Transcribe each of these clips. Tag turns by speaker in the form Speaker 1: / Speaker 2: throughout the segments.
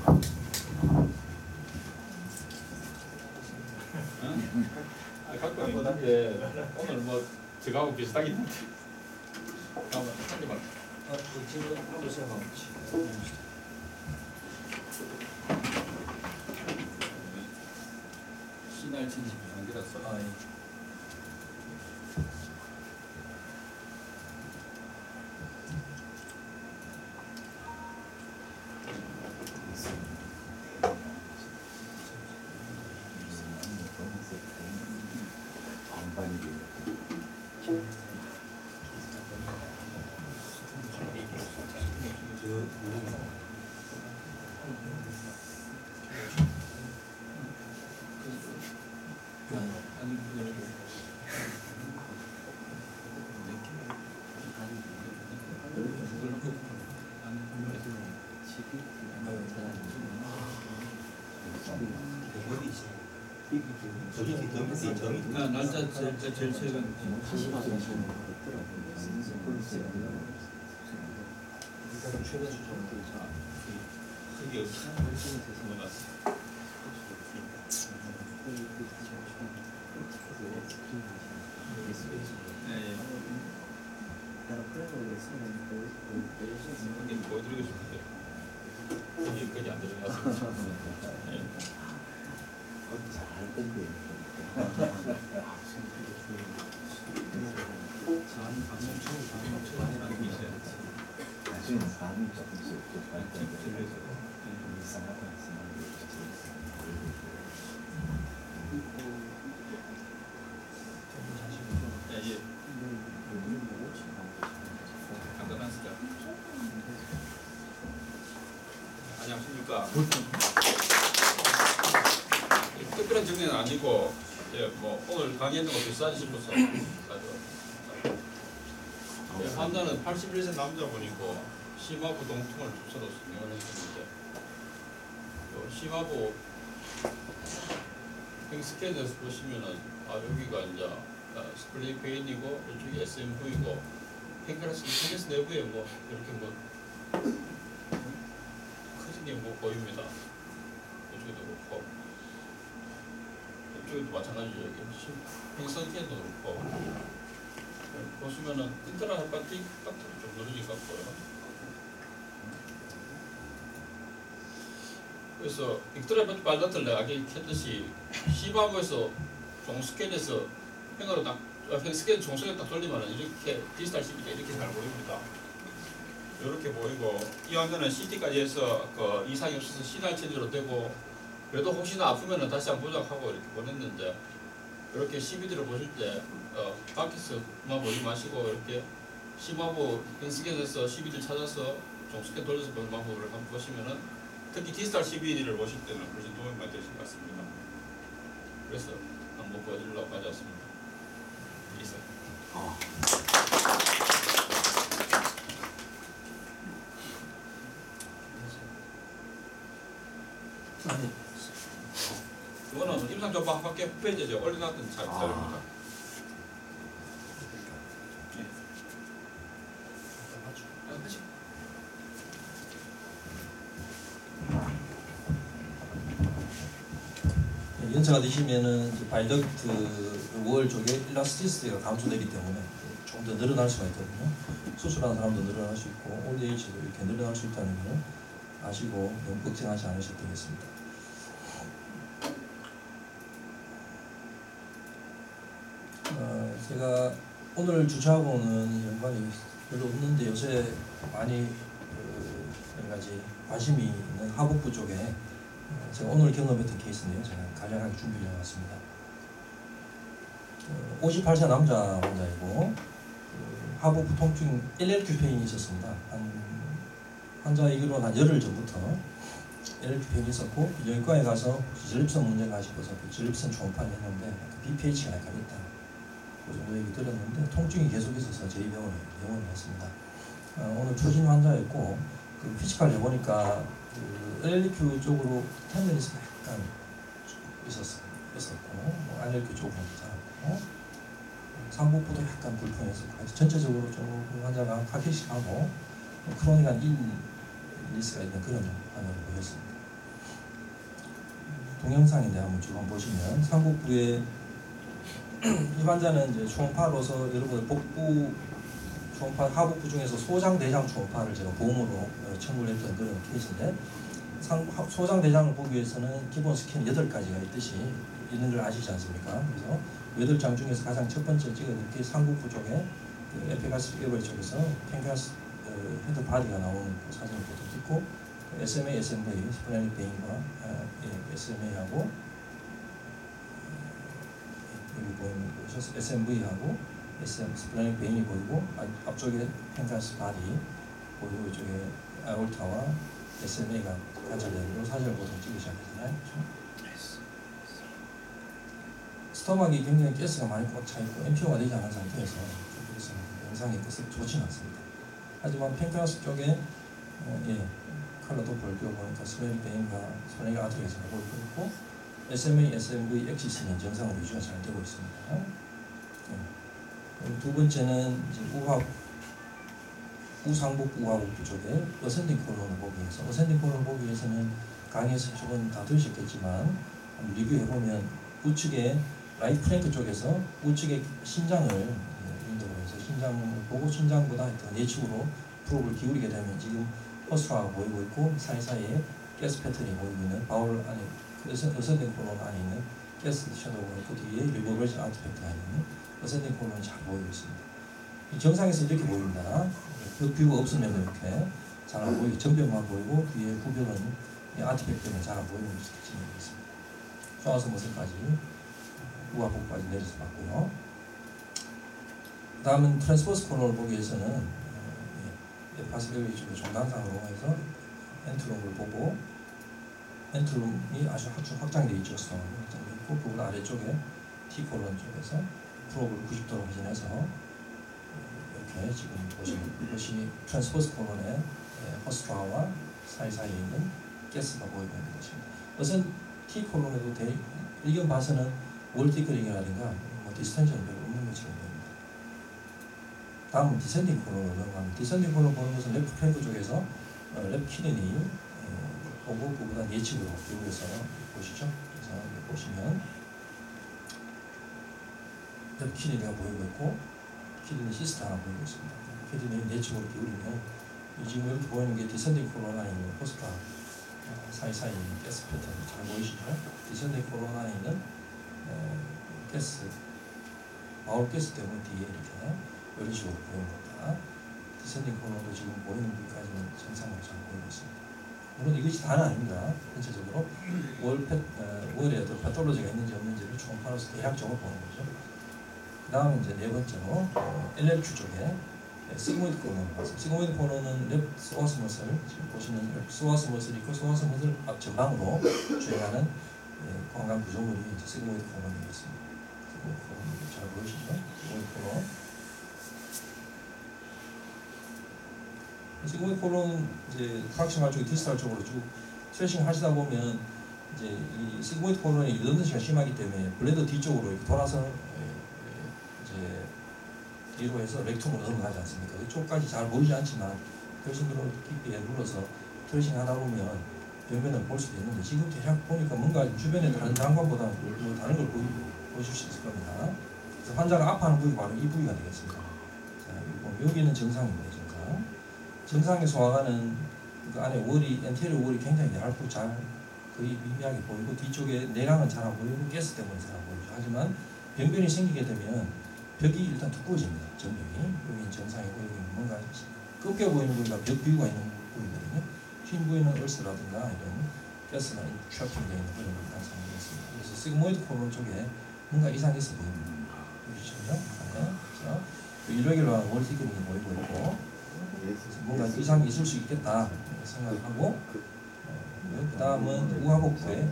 Speaker 1: 갖고 있는데 오늘 뭐 저하고 비슷하긴 한데. 한번 한 개만.
Speaker 2: 지금 한번 생각하고
Speaker 1: 시날 친지 관계라서.
Speaker 2: 아, 예.
Speaker 1: 날짜 제일 최근.
Speaker 2: 최근 수준
Speaker 1: 그게 없어. 이게 보여드리고 싶은데 여기까지 안 들어갔습니다.
Speaker 3: 잘 건데. 나중에 사람이 조금씩 이상하다
Speaker 1: 예. 간단한 시작. 안녕하십니까. 특별한 정리는 아니고 이제 뭐 오늘 강의했는 거 비슷하지 싶어서 환자는 81세 남자분이고 심화부 동통을 주사로 진행을 했었는데 심화부 스캔에서 보시면은 여기가 이제 스플릿 베인이고 이쪽이 SMV이고 팽크레스 내부에 뭐 이렇게 뭐 커진 게 뭐 보입니다. 이쪽에도 그렇고 이쪽에도 마찬가지죠. 여기 팽성캔도 그렇고 보시면은 인트라 헤파틱 팩터를 좀 누르기 같고요. 그래서 인트라 헤파틱 발라트를 내가 아까 했듯이 시바부에서 종스캔에서 팽으로 딱 스캔 종스캔 딱 돌리면은 이렇게 디지털 CB가 이렇게 잘 보입니다. 이렇게 보이고 이 환자는 CT까지 해서 그 이상이 없어서 시날 체제로 되고 그래도 혹시나 아프면은 다시 한번 보정하고 이렇게 보냈는데 이렇게 CBD를 보실 때 밖에서만 보지 마시고 이렇게 심화부 스캔에서 CBD를 찾아서 종스캔 돌려서 보는 방법을 한번 보시면은 특히 디지털 CBD를 보실 때는 훨씬 도움이 많이 되실 것 같습니다. 그래서 한번 보여드리려고 가져왔습니다. 있어요. 이거는 임상조방 학회 홈페이지에 올려놨던 자료입니다.
Speaker 2: 연세가 되시면은 바이덕트 월 쪽에 일라스티시티가 감소되기 때문에 좀 더 늘어날 수가 있거든요. 수술하는 사람도 늘어날 수 있고 올드에이지도 이렇게 늘어날 수 있다는 걸 아시고 너무 걱정하지 않으셔도 되겠습니다. 제가 오늘 주차하고는 연관이 별로 없는데 요새 많이 여러 가지 관심이 있는 하복부 쪽에 제가 오늘 경험했던 케이스인데요. 제가 간략하게 준비해 왔습니다. 58세 남자 환자이고 하복부 통증 LLQ 페인이 있었습니다. 환자 얘기로는 한 열흘 전부터 LLQ 페인이 있었고 비정형과에 가서 전립선 문제가 싶어서 전립선 초음파를 했는데 BPH가 약간 있다. 그 정도 얘기 들었는데 통증이 계속 있어서 저희 병원에 입원했습니다. 오늘 투신 환자였고 그 피지컬 해보니까 그 LLQ 쪽으로 텐데니스가 약간 있었고 뭐 RLQ 쪽으로 잘하고 상복부도 약간 불편했었고 전체적으로 좀 환자가 파키식하고 크로닉한 일리스가 있는 그런 환자로 보였습니다. 동영상인데 한번 쭉 한번 보시면 상복부에 이 환자는 이제 초음파로서 여러분들 복부 초음파 하복부 중에서 소장 대장 초음파를 제가 보험으로 청구를 했던 그런 케이스인데 소장 대장을 보기 위해서는 기본 스캔 8가지가 있는 걸 아시지 않습니까? 그래서 8장 중에서 가장 첫 번째 찍은 게 상복부 쪽에 그 에피가스 에버리 쪽에서 펜가스 헤드 바디가 나오는 그 사진을 찍고 SMA, SMV, 스플래닉 베인과 SMA하고 여기 보이는 SMV하고 스플래닉 베인이 보이고 앞쪽에 펜가스 바디 보이고 이쪽에 아올타와 SMA가 관찰되는 사진을 보통 찍기 시작했잖아요. 스토막이 굉장히 가스가 많이 꽉 차 있고 MPO가 되지 않은 상태에서 그래서 영상이 그렇게 좋지는 않습니다. 하지만 펜가스 쪽에 컬러 도프를 끼워보니까 스플래닉 베인과 스플래닉 아트리가 잘 보이고 있고 SMA, SMV 엑시스는 정상으로 유지가 잘 되고 있습니다. 두 번째는 이제 우상복부 우하복부 쪽에 어센딩 콜론을 보기 위해서 어센딩 콜론을 보기 위해서는 강의에서 조금 다 들으셨겠지만 리뷰해보면 우측에 라이트 프랭크 쪽에서 우측에 신장을 윈도우로 해서 신장을 보고 신장보다 더 내측으로 프롭을 기울이게 되면 지금 허스트라가 보이고 있고 사이사이에 가스 패턴이 보이고 있는 바울 안에 어센딩 콜론 안에 있는 가스 섀도우가 있고 뒤에 리버버전 아티팩트가 있는 어센딩 콜론이 잘 보이고 있습니다. 정상에서 이렇게 보입니다. 뷰가 없으면 이렇게 잘 안 보이고 전벽만 보이고 뒤에 후벽은 아티팩트는 잘 안 보이는 것이 특징이 있습니다. 쏘아서 모습까지 우하복까지 내려서 봤고요. 다음은 트랜스버스 콜론을 보기 위해서는 파스벨이 종단상으로 해서 엔트룸을 보고 엔트룸이 아주 확장되어 있죠. 확장되어 있고 그보다 아래쪽에 T콜론 쪽에서 프로브를 90도로 회전해서 이렇게 지금 보시면 이것이 트랜스버스 콜론의 허스트라와 사이사이에 있는 가스가 보이고 있는 것입니다. 우선 T콜론에도 의견 봐서는 월티크링이라든가 디스텐션이 별로 없는 것처럼 보입니다. 다음은 디센딩 콜론으로 넘어갑니다. 디센딩 콜론 보는 것은 레프트 프랭크 쪽에서 랩 키드니 보고 그보다 예측으로 기울여서 보시죠. 그래서 보시면 랩 키드니가 보이고 있고 키드니 시스트 하나 보이고 있습니다. 키드니 예측으로 기울이면 지금 이렇게 보이는 게 디센딩 콜론 안에 있는 포스트라 사이사이 가스 패턴 잘 보이시죠? 디센딩 콜론 안에 있는 가스 바울 가스 때문에 뒤에 이렇게 이런 식으로 보이는 겁니다. 디센딩 콜론도 지금 보이는 부위까지는 정상으로 잘 보이고 있습니다. 물론 이것이 다는 아닙니다. 전체적으로 월에 어떤 패톨로지가 있는지 없는지를 초음파로서 대략적으로 보는 거죠. 그 다음에 이제 네 번째로 LLQ 쪽에 시그모이드 콜론을 봤습니다. 시그모이드 콜론은 랩 소아스 머슬, 지금 보시는 랩 소아스 머슬이 있고 소아스 머슬 앞 전방으로 주행하는 공간 구조물이 이제 시그모이드 콜론이겠습니다. 시그모이드 콜론 잘 보이시죠? 시그모이드 콜론. 시그모이드 콜론 이제 프락션 쪽이 디스탈 쪽으로 쭉 트레싱 하시다 보면 이제 이 시그모이드 콜론이 리던던시가 심하기 때문에 블레더 뒤쪽으로 이렇게 돌아서 이제 뒤로 해서 렉툼으로 넘어가지 않습니까? 이쪽까지 잘 보이지 않지만 결심으로 깊게 눌러서 트레싱 하다 보면 변면을 볼 수도 있는데 지금 대략 보니까 뭔가 주변에 다른 장관보다 뭐 다른 걸 보실 수 있을 겁니다. 그래서 환자가 아파하는 부위가 바로 이 부위가 되겠습니다. 자, 여기는 정상입니다. 정상의 소화관은 그 안에 월이 엔테리어 월이 굉장히 얇고 잘 거의 미미하게 보이고 뒤쪽에 내강은 잘 안 보이고 가스 때문에 잘 안 보이죠. 하지만 병변이 생기게 되면 벽이 일단 두꺼워집니다. 전벽이 여기는 정상이고 여기는 뭔가 꺾여 보이는 부위가 벽 뷰가 있는 부위거든요. 흰 부위는 얼스라든가 이런 가스가 트래핑되어 있는 그런 현상이 있습니다. 그래서 시그모이드 콜론 쪽에 뭔가 이상이 있어 보입니다. 보시죠? 그래서 일렉일러한 월티그링이 보이고 있고 뭔가 이상이 있을 수 있겠다 생각하고 그 다음은 우하복부에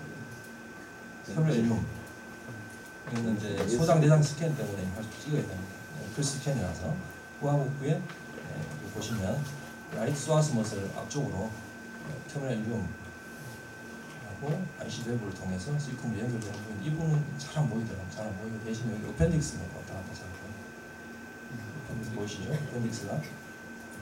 Speaker 2: 혈액 이는 이제 소장 내장 스캔 때문에 찍어야 됩니다. 그 스캔이라서 우하복부에 보시면 라이트 소아스 머슬 앞쪽으로 터미널 륨하고 IC 밸브를 통해서 실컷 연결되는 부분 이 부분은 잘 안 보이더라고요. 잘 안 보이고 대신에 여기 어펜딕스가 왔다 갔다 잘 보여요. 어펜딕스 보이시죠? 어펜딕스가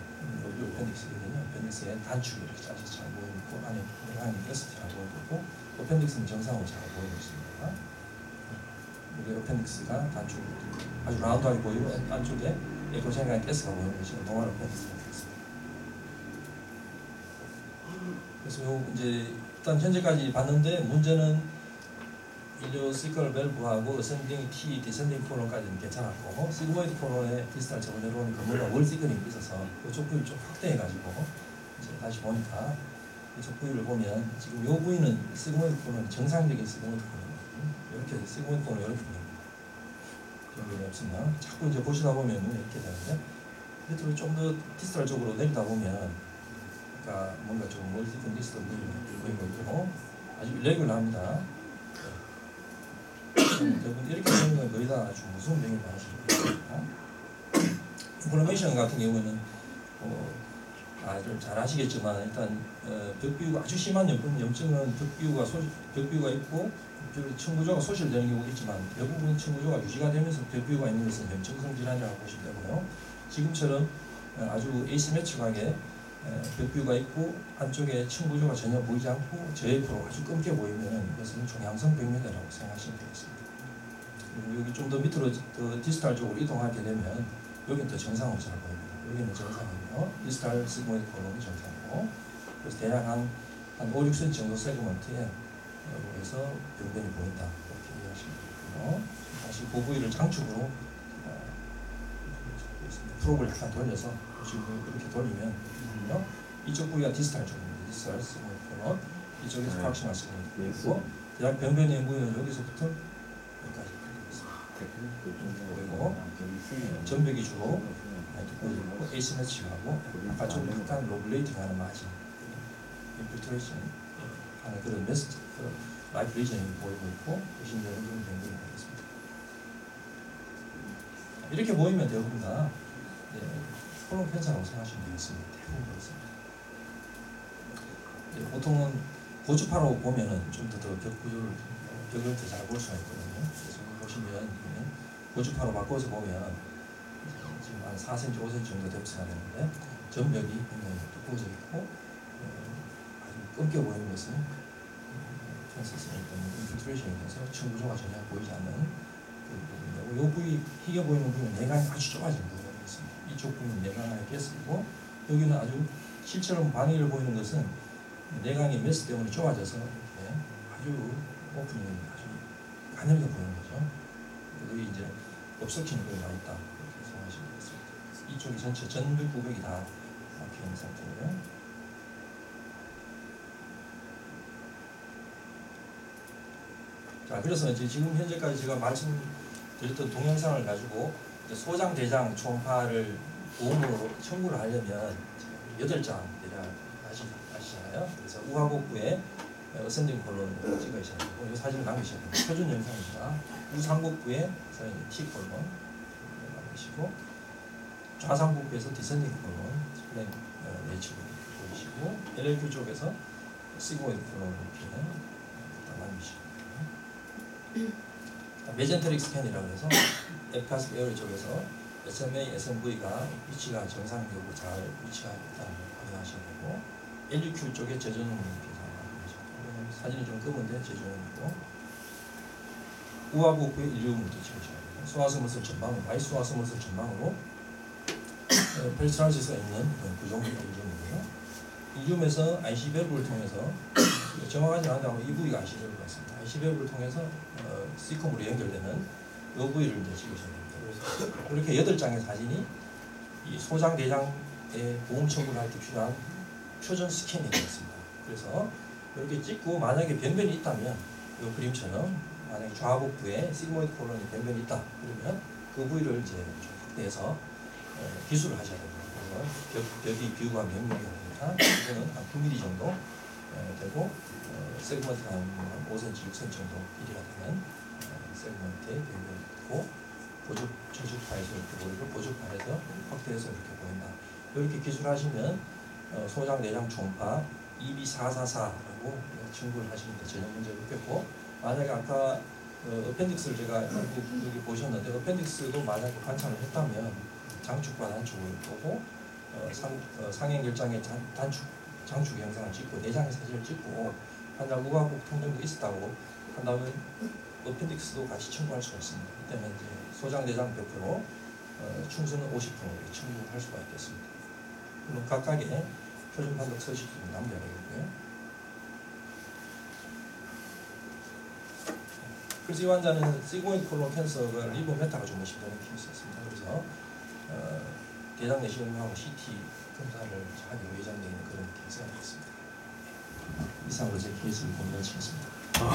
Speaker 2: 여기 어펜딕스거든요. 어펜딕스의 단축이 이렇게 짜서 잘 보이고 안에 내장이 가스 잘 보이고 어펜딕스는 정상으로 잘 보이고 있습니다. 이게 어펜딕스가 단축 아주 라운드하게 보이고 안쪽에 에코생각의 가스가 보이는 것이 노멀 어펜딕스가 되겠습니다. 그래서 요 이제 일단 현재까지 봤는데 문제는 일리오시컬 밸브하고 어센딩 T, 디센딩 콜론까지는 괜찮았고 시그모이드 콜론에 디스탈 적을 내려오는 건물과 월 시그닝이 있어서 이쪽 부위를 좀 확대해가지고 이제 다시 보니까 이쪽 부위를 보면 지금 요 부위는 시그모이드 콜론이 정상적인 시그모이드 콜론이거든요. 이렇게 시그모이드 콜론 이렇게 보입니다. 변경이 없으면 자꾸 이제 보시다 보면 이렇게 되는데 밑으로 좀 더 디스탈 쪽으로 내리다 보면 그러니까 뭔가 좀 멀티콘 디스탈 보이고 있고 아주 일레귤러합니다. 대부분 이렇게 되는 건 거의 다 아주 무서운 병이 많으십니다. 인플레이션 같은 경우는 좀 잘 아시겠지만 일단 벽비우가 아주 심한 염증은 벽비우가 있고 층구조가 소실되는 경우도 있지만 대부분 층구조가 유지가 되면서 벽비우가 있는 것은 염증성 질환이라고 보시면 되고요. 지금처럼 아주 에이시메트릭하게 벽비우가 있고 안쪽에 층구조가 전혀 보이지 않고 저액으로 아주 검게 보이면 이것은 종양성 병맥이라고 생각하시면 되겠습니다. 그리고 여기 좀 더 밑으로 더 디스탈 쪽으로 이동하게 되면 여기는 더 정상으로 잘 보입니다. 여기는 정상이고요. 디스탈 시그모이드 콜론이 정상이고 그래서 대략 한 5, 6cm 정도 세그먼트에 여기서 병변이 보인다. 이렇게 이해하시면 되고요. 다시 그 부위를 장축으로 프로브를 약간 돌려서 지금 이렇게 돌리면 이쪽 부위가 디스탈 쪽입니다. 디스탈 시그모이드 콜론 이쪽에서 프락시널 시그모이드 콜론이고 대략 병변이 있는 부위는 여기서부터 여기까지 그리고 전벽이 주로 두꺼워지고 에이시메트릭하고 아까 좀 약간 로블레이팅하는 마진 인필트레이션 하는 그런 메시지 라이프 리전이 보이고 있고 보시면 되는 그런 병변이 되겠습니다. 이렇게 보이면 대부분 다 콜론 캔서라고 생각하시면 되겠습니다. 대부분 그렇습니다. 보통은 고주파로 보면은 좀 더 벽을 더 잘 볼 수가 있거든요. 그래서 보시면 고주파로 바꿔서 보면 지금 한 4cm, 5cm 정도 뎁스가 되는데 전벽이 굉장히 두꺼워져 있고 아주 검게 보이는 것은 캔서성이 때문에 인필트레이션이 돼서 층구조가 전혀 보이지 않는 그 부분이고 이 부위, 희게 보이는 부위는 내강이 아주 좁아진 부분이 있습니다. 이쪽 부위는 내강의 가스이고 여기는 아주 실처럼 방위를 보이는 것은 내강의 메스 때문에 좁아져서 이렇게 아주 오프닝이 아주 가늘게 보이는 거죠. 여기 이제 obstruction 부위가 있다 이렇게 생각하시면 되겠습니다. 이쪽이 전체 전벽 구백이 다 막혀 있는 상태고요. 자, 그래서 이제 지금 현재까지 제가 말씀드렸던 동영상을 가지고 소장, 대장, 초음파를 보험으로 청구를 하려면 8장 대략 아시잖아요. 그래서 우하복부에 어센딩 콜론을 찍으셔야 되고 이 사진을 남기셔야 됩니다. 표준 영상입니다. 우상복부에 T 콜론 남기시고 좌상복부에서 디센딩 콜론 플랜 내측으로 보이시고 LLQ 쪽에서 시그모이드 콜론을 이렇게 남기시고 메젠테릭 스캔이라고 해서 에피카스 에어리 쪽에서 SMA, SMV가 위치가 정상적으로 잘 위치가 있다는 걸 확인하셔야 되고 LUQ 쪽에 제조는 사진이 좀 검은데 제조는이고 우하복부의 일류음부터 찍으셔야 돼요. 소화스물슬 전방으로 Y 소화스물슬 전방으로 페리스탈시스가 있는 구조물의 일류음이고요. 일류음에서 IC 밸브를 통해서 정확하지 않다면 이 부위가 IC 밸브 같습니다. IC 밸브를 통해서 C컴으로 연결되는 이 부위를 이제 찍으셔야 됩니다. 그래서 이렇게 8장의 사진이 이 소장 대장의 보험 청구를 할 때 필요한 표준 스캔이 되겠습니다. 그래서 이렇게 찍고 만약에 변변이 있다면 이 그림처럼 만약에 좌복부에 시그모이드 콜론이 변변이 있다 그러면 그 부위를 이제 좀 확대해서 기술을 하셔야 됩니다. 벽이 비우가 몇 mm가 됩니다. 이거는 한 9mm 정도 되고 세그먼트가 한 5cm, 6cm 정도 길이가 되는 세그먼트의 변변이 있고 저주파에서 이렇게 보이고 고주파에서 확대해서 이렇게 보인다. 이렇게 기술하시면 소장, 내장, 초음파 EB444라고 친구를 하시면 전혀 문제가 없겠고 만약에 아까 어펜딕스를 제가 여기 보셨는데 어펜딕스도 만약에 관찰을 했다면 장축과 단축을 보고 상행 결장의 장축 영상을 찍고 내장의 사진을 찍고 환자 무방법 통증도 있었다고 한다면 어펜딕스도 같이 청구할 수가 있습니다. 그때는 이제 소장 내장 100%, 충수는 50% 이렇게 청구할 수가 있겠습니다. 물론 각각의 표준 판독 서식을 남겨야 되겠고요. 그래서 이 환자는 시고인 콜론 캔서가 리버 메타가 좀 심장에 있었습니다. 그래서 대장 내시경하고 CT 검사를 하기 예정되어 있는 그런 케이스가 있습니다. 이상으로 제 케이스를 공유하시겠습니다.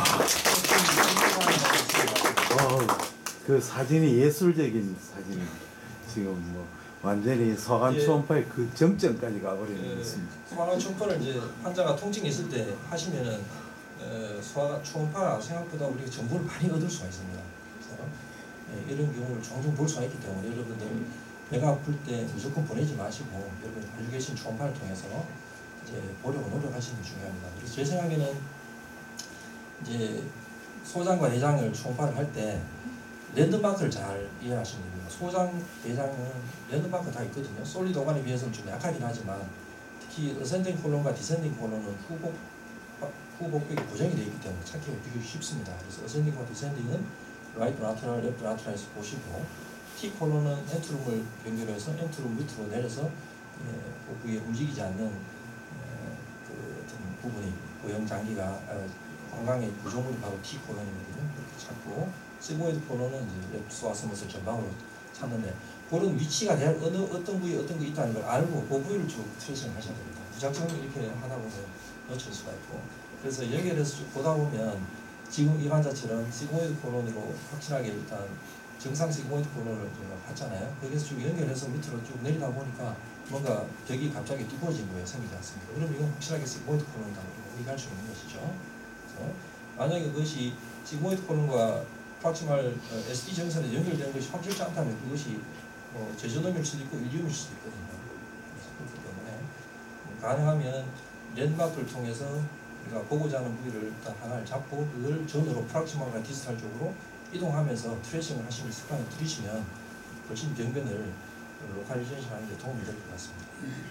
Speaker 3: 그 사진이 예술적인 사진. 지금 뭐 완전히 서간
Speaker 2: 예.
Speaker 3: 초음파의 그 정점까지 가버리는 것
Speaker 2: 예,
Speaker 3: 같습니다.
Speaker 2: 소아관 초음파를 이제 환자가 통증이 있을 때 하시면은 소아관 초음파 생각보다 우리가 정보를 많이 얻을 수가 있습니다. 그래서 이런 경우를 종종 볼 수가 있기 때문에 여러분들 배가 아플 때 무조건 보내지 마시고 여러분 가지고 계신 초음파를 통해서 이제 보려고 노력하시는 게 중요합니다. 그래서 제 생각에는 이제 소장과 내장을 초음파를 할 때 랜드마크를 잘 이해하시면 됩니다. 소장, 내장은 랜드마크 다 있거든요. 솔리드 오간에 비해서는 좀 약하긴 하지만 특히 어센딩 콜론과 디센딩 콜론은 후복벽이 고정이 되어 있기 때문에 찾기가 비교적 쉽습니다. 그래서 어센딩과 디센딩은 라이트 라테랄, 레프트 라테랄에서 보시고 T 콜론은 엔트룸을 연결해서 엔트룸 밑으로 내려서 복부에 움직이지 않는 그 어떤 부분이 고형 장기가 건강의 구조물이 바로 T 콜론이거든요. 그렇게 찾고 시고이드 콜론은 이제 랩소아스머스 전방으로 찾는데 그런 위치가 대한 어떤 부위에 어떤 게 있다는 걸 알고 그 부위를 쭉 트레이싱 하셔야 됩니다. 무작정 이렇게 하다 보면 놓칠 수가 있고 그래서 연결해서 쭉 보다 보면 지금 이 환자처럼 시고이드 콜론으로 확실하게 일단 정상 시고이드 콜론을 제가 봤잖아요. 거기서 쭉 연결해서 밑으로 쭉 내리다 보니까 뭔가 벽이 갑자기 두꺼워진 거예요. 생기지 않습니까? 그럼 이건 확실하게 시고이드 콜론이라고 우리가 할 수 있는 것이죠. 그래서 만약에 그것이 시고이드 콜론과 프락시말 SD 정선에 연결되는 것이 확실치 않다면 그것이 제조놈일 수도 있고 일리움일 수도 있거든요. 그래서 그렇기 때문에 가능하면 랜드마크를 통해서 우리가 보고자 하는 부위를 일단 하나를 잡고 그걸 전으로 프락시말과 디스탈 쪽으로 이동하면서 트레이싱을 하시는 습관을 들이시면 훨씬 병변을 로컬리제이션 하는 데 도움이 될 것 같습니다.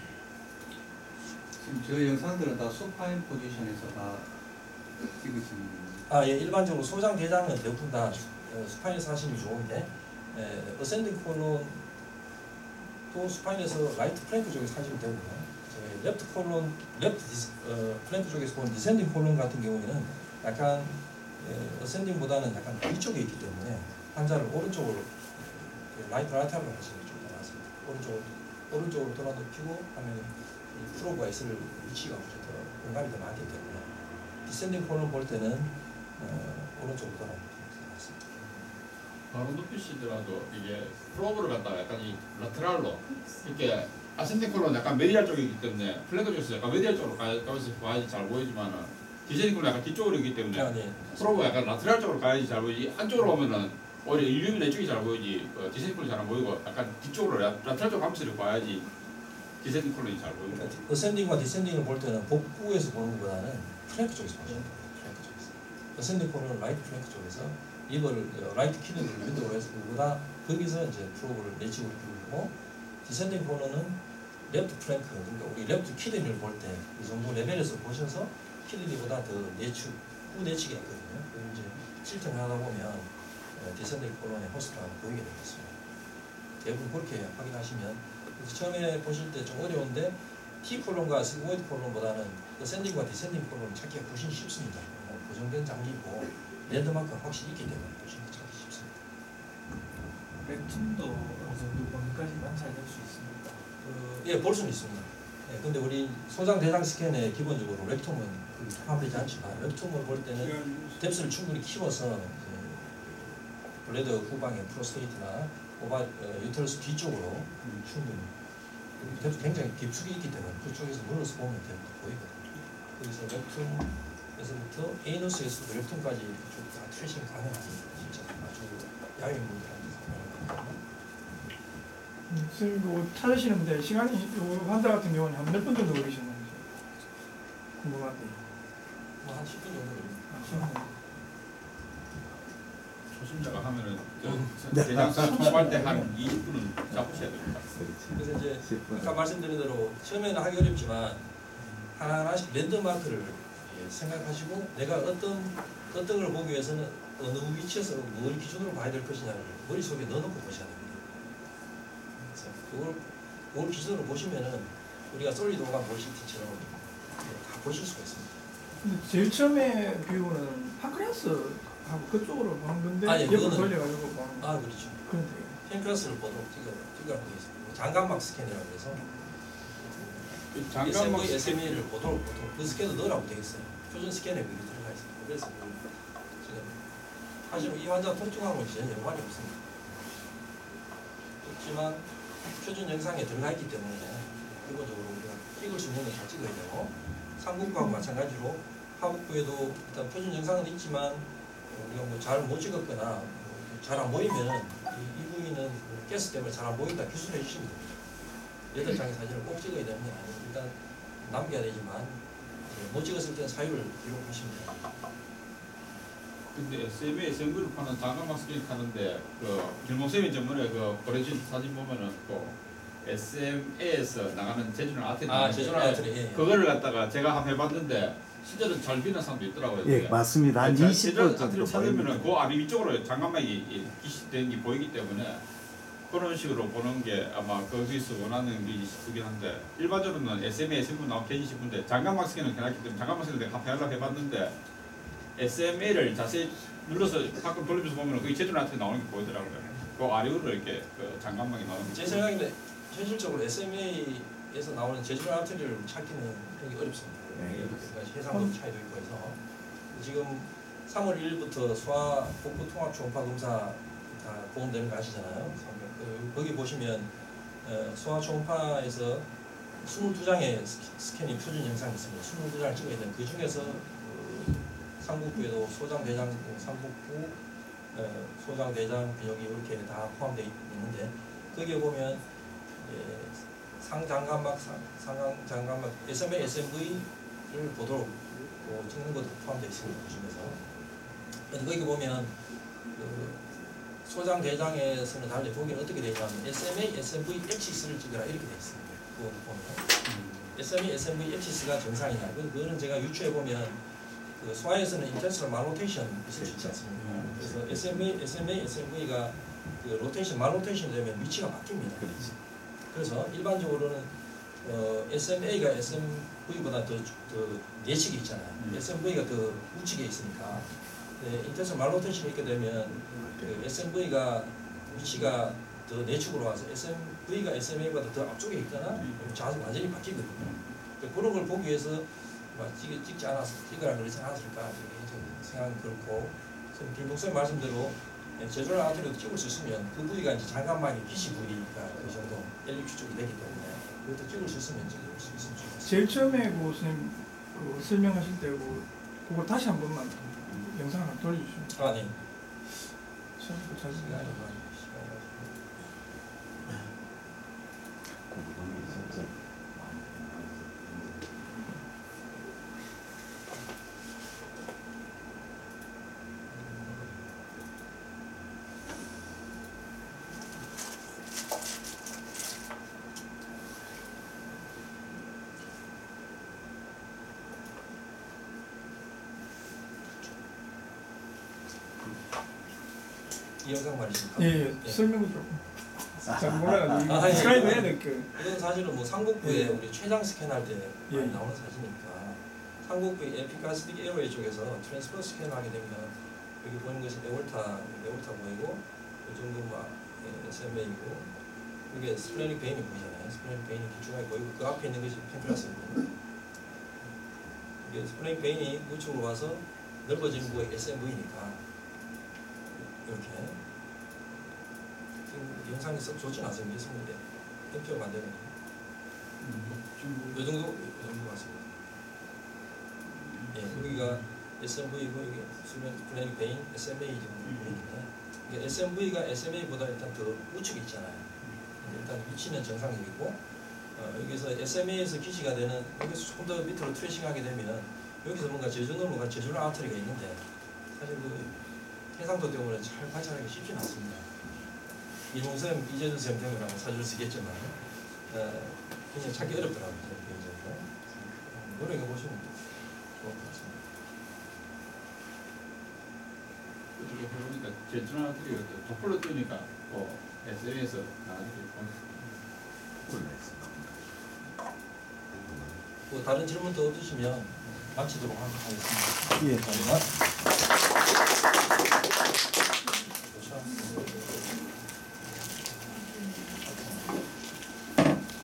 Speaker 4: 지금 저 영상들은 다 수파인 포지션에서 다 찍으시는
Speaker 2: 예, 일반적으로 소장 대장은 대부분 다 스파인에서 하시는 게 좋은데 어센딩 콜론도 스파인에서 라이트 플랭크 쪽에서 하시면 되고요. 레프트 콜론, 플랭크 쪽에서 보는 디센딩 콜론 같은 경우에는 약간 어센딩보다는 약간 뒤쪽에 있기 때문에 환자를 오른쪽으로 라이트 라테랄로 하시는 게 좀 더 낫습니다. 오른쪽으로 돌아 눕히고 하면 프로브가 있을 위치가 더 공간이 더 많기 때문에 디센딩 콜론 볼 때는 오른쪽으로 돌아 눕히는 게 낫습니다.
Speaker 1: 바로 눕히시더라도 이게 프로브를 갖다가 약간 이 라테랄로 이렇게 아센딩 콜론 약간 메디알 쪽이기 때문에 플랭크 쪽에서 약간 메디알 쪽으로 가면서 봐야지 잘 보이지만은 디센딩 콜론 약간 뒤쪽으로 있기 때문에
Speaker 2: 네.
Speaker 1: 프로브가 약간 라테랄 쪽으로 가야지 잘 보이지 한쪽으로 오면은 오히려 일루미네 쪽이 잘 보이지 디센딩 콜론이 잘 안 보이고 약간 뒤쪽으로 라테랄 쪽으로 가면서 이렇게 봐야지 디센딩 콜론이 잘 보입니다.
Speaker 2: 그러니까 어센딩과 디센딩을 볼 때는 복부에서 보는 것보다는 플랭크 쪽에서 보셔야 돼요. 플랭크 쪽에서. 어센딩 콜론은 라이트 플랭크 쪽에서 이걸 라이트 키드를 윈도우로 해서 그보다 거기서 이제 프로브를 내치고 보고 디센딩 콜론은 레프트 플랭크 그러니까 우리 레프트 키드니를 볼 때 이 정도 레벨에서 보셔서 키드니보다 더 내추 후 내치게 있거든요. 그걸 이제 실증을 하다 보면 디센딩 콜론의 호스트가 보이게 되겠습니다. 대부분 그렇게 확인하시면 그래서 처음에 보실 때 좀 어려운데 T 콜론과 시그모이드 콜론보다는 어센딩과 디센딩 콜론을 찾기가 훨씬 쉽습니다. 고정된 장기고 랜드마크가 확실히 있기 때문에 훨씬 찾기 쉽습니다.
Speaker 5: 렉툼도 어느 정도 범위까지 관찰될 수 있습니까?
Speaker 2: 예, 볼 수는 있습니다. 예, 근데 우리 소장 대장 스캔에 기본적으로 렉툼은 포함되지 않지만 렉툼을 볼 때는 뎁스를 충분히 키워서 블레드 후방에 프로스테이트나 유테러스 뒤쪽으로 충분히 뎁스 굉장히 깊숙이 있기 때문에 그쪽에서 눌러서 보면 보이거든요. 그래서 렉툼에서부터 에이너스에서부터 렉툼까지 쭉 다 트레이싱 가능합니다. 진짜 아주 야외인분들한테 가능합니다.
Speaker 5: 선생님 그 찾으시는 분들 시간이 요 환자 같은 경우는 한 몇 분 정도 걸리셨는지 궁금한데.
Speaker 2: 뭐 한 10분 정도 걸립니다.
Speaker 1: 초심자가 하면은 대장 수업할 때 한 20분은 잡으셔야 됩니다.
Speaker 2: 그래서 이제
Speaker 3: 10분.
Speaker 2: 아까 말씀드린 대로 처음에는 하기 어렵지만 하나하나씩 랜드마크를 생각하시고 내가 어떤 걸 보기 위해서는 어느 위치에서 뭘 기준으로 봐야 될 것이냐를 머릿속에 넣어놓고 보셔야 됩니다. 그래서 그걸 기준으로 보시면은 우리가 솔리드 오감 볼시티처럼 다 보실 수가 있습니다.
Speaker 5: 근데 제일 처음에 비유는 판크레아스하고 그쪽으로 보는 건데
Speaker 2: 아니,
Speaker 5: 옆으로
Speaker 2: 그거는-
Speaker 5: 돌려가지고 보는 거.
Speaker 2: 그렇죠.
Speaker 5: 그런데
Speaker 2: 팬크라스를 보도록 찍어놓고 있습니다. 장감막 스캔이라고 해서
Speaker 1: 장관막
Speaker 2: SME를 보도록 그 스캔을 넣으라고 되어 있어요. 표준 스캔에 미리 들어가 있습니다. 그래서 지금 사실은 이 환자 통증하고는 전혀 연관이 없습니다. 그렇지만 표준 영상에 들어가 있기 때문에 기본적으로 우리가 찍을 수 있는 걸 잘 찍어야 되고 상복부하고 마찬가지로 하복부에도 일단 표준 영상은 있지만 우리가 뭐 잘 못 찍었거나 잘 안 보이면 이 부위는 가스 때문에 잘 안 보인다 기술해 주시면 됩니다. 8장의 사진을 꼭 찍어야 되는 게 아니고 일단 남겨야 되지만 못 찍었을 때는 사유를 기록하시면 됩니다.
Speaker 1: 근데 SM에 SMV를 파는 장갑막 스캔 하는데 그 길몽쌤이 전번에 그 보내준 사진 보면은 또 SMA에서 나가는 제주는 아트리
Speaker 2: 제주는 아트리, 예.
Speaker 1: 그거를 갖다가 제가 한번 해봤는데 실제로 잘 비는 사람도 있더라고요.
Speaker 3: 예, 맞습니다. 한 20분 정도
Speaker 1: 아트리 찾으면은
Speaker 3: 보입니다.
Speaker 1: 그 아래 위쪽으로 장갑막이 기시된 게 보이기 때문에 그런 식으로 보는 게 아마 거기서 원하는 게 있긴 한데 일반적으로는 SMA, SMV 나오면 괜히 싶은데 장갑막 스캔은 괜찮기 때문에 장갑막 스캔을 내가 한번 해봤는데 SMA를 자세히 눌러서 가끔 돌리면서 보면 그 제주는 아트리 나오는 게 보이더라고요. 그 아래로 이렇게 그 장갑막이 나오는 게
Speaker 2: 제 생각에는 현실적으로 SMA에서 나오는 제주를 아트리를 찾기는 굉장히 어렵습니다.
Speaker 3: 네,
Speaker 2: 해상도 차이도 있고 해서 지금 3월 1일부터 소아 복부 통합 초음파 검사 다 보험되는 거 아시잖아요. 거기 보시면 소아 초음파에서 22장의 스캔이 표준 영상이 있습니다. 22장을 찍어야 되는 그 중에서 상복부에도 소장, 대장, 상복부, 소장, 대장, 근육이 이렇게 다 포함되어 있는데 거기에 보면 상장감막, 상장감막, SMA, SMV를 보도록 찍는 것도 포함되어 있습니다. 그 중에서. 그래서 거기 보면 소장, 대장에서는 달리 보기는 어떻게 되냐면 SMA, SMV 엑시스를 찍으라 이렇게 되어 있습니다. 그거 보면 SMA, SMV 엑시스가 정상이냐. 그거는 제가 유추해 보면 그 소아에서는 인텐스럴 말로테이션 있을 수 있지 않습니까? 그래서 SMA, SMV가 그 로테이션, 말로테이션 되면 위치가 바뀝니다. 그래서 일반적으로는 SMA가 SMV보다 더 내측에 있잖아요. SMV가 더 우측에 있으니까 인텐스 말로테이션이 있게 되면 그 SMV가 위치가 더 내측으로 와서 SMV가 SMA보다 더 앞쪽에 있거나 좌우 완전히 바뀌거든요. 그런 걸 보기 위해서 찍지 않았을 찍으라 그러지 않았을까 이렇게 생각은 그렇고 김봉선 말씀대로 제주를 아트리도 찍을 수 있으면 그 부위가 이제 장갑막이 기시 부위가 그 정도 LQ 쪽이 되기 때문에 그것도 찍을 수 있으면 찍을 수 있으면 좋겠습니다.
Speaker 5: 제일 처음에 그 선생님 그 설명하실 때 그거 다시 한 번만 영상을 한번 돌려주시면.
Speaker 2: 네.
Speaker 5: 처음부터 잘
Speaker 2: 시간이
Speaker 5: 보여요.
Speaker 2: 많이 이 영상 말이십니까?
Speaker 5: 예, 설명을 조금 잘 몰라가지고
Speaker 2: 아, 예.
Speaker 5: 스카이브 해야 될 거.
Speaker 2: 이건 사실은 뭐 상복부에
Speaker 5: 예.
Speaker 2: 우리 췌장 스캔할 때
Speaker 5: 예.
Speaker 2: 많이 나오는 사진이니까 상복부의 에피가스틱 에어웨이 쪽에서 트랜스퍼 스캔하게 되면 여기 보이는 것이 에올타 보이고 이 정도 막 SMA이고 이게 스플래닉 베인이 보이잖아요. 스플래닉 베인이 길쭉하게 보이고 그 앞에 있는 것이 팬크라스거든요. 이게 스플래닉 베인이 우측으로 와서 넓어지는 부위가 SMV니까 이렇게 지금 영상이 썩 좋진 않습니다. 있습니다. 땡표가 안 되는 이 정도 같습니다. 예, 여기가 SMV고 이게 플래닝 베인 SMA 정도 보이는데 SMV가 SMA보다 일단 더 우측에 있잖아요. 일단 위치는 정상적이고 여기서 SMA에서 기시가 되는 여기서 조금 더 밑으로 트레이싱하게 되면 여기서 뭔가 제주노무가 제주를 아트리가 있는데 사실 그 해상도 때문에 잘 관찰하기 쉽지는 않습니다. 이종쌤, 이재준쌤 등을 한번 사줄 수 있겠지만 굉장히 찾기 어렵더라고요. 개인적으로 노력해 보시면 돼요. 것 같습니다.
Speaker 1: 어떻게 해보니까 제주나들이 도플로 뜨니까 뭐 SNS 나들이
Speaker 2: 뭐 다른 질문 더 없으시면 마치도록 하겠습니다.
Speaker 3: 예.
Speaker 2: 감사합니다.